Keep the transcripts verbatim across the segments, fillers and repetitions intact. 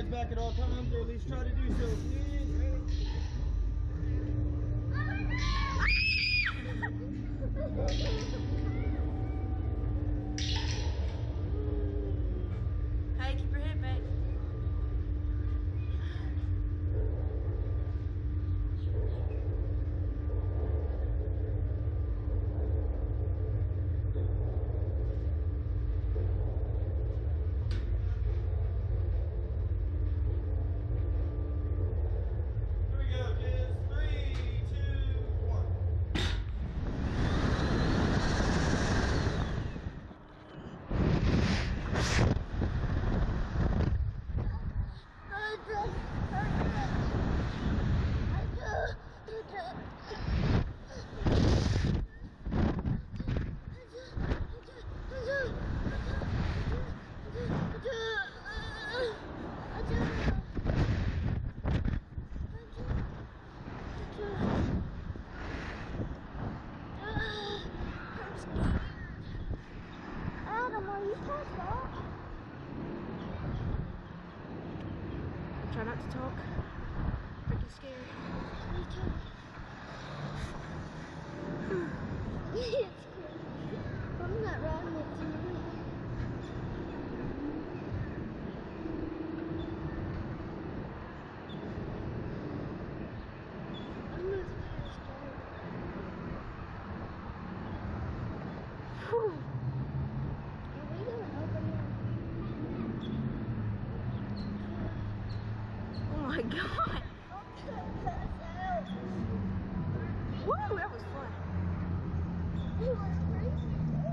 heads back at all times, or at least try to do so, please. Hey, keep your head back. Try not to talk. Freaking scared. Me too. It's crazy. I'm not riding it tonight. I'm not scared. Whew. Are we gonna open it? Oh my god! Woo, that was fun. It was crazy.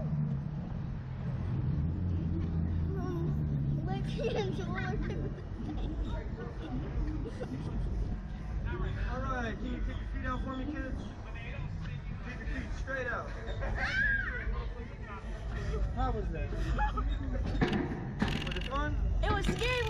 Um, Lexi and Joel do the same. Alright, can you kick your feet out for me, kids? Kick your feet straight out. How was that? Was it fun? It was scary.